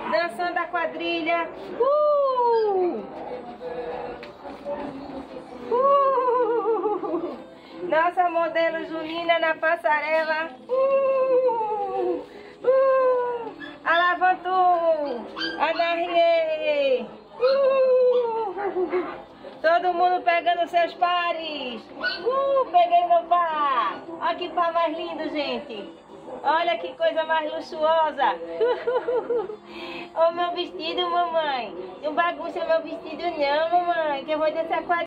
dançando a quadrilha. Nossa modelo junina na passarela. Alavantou. Anarriê. Todo mundo pegando seus pares. Peguei meu par. Olha que par mais lindo, gente. Olha que coisa mais luxuosa. Ô, meu vestido, mamãe. Não bagunça meu vestido não, mamãe, que eu vou dançar com a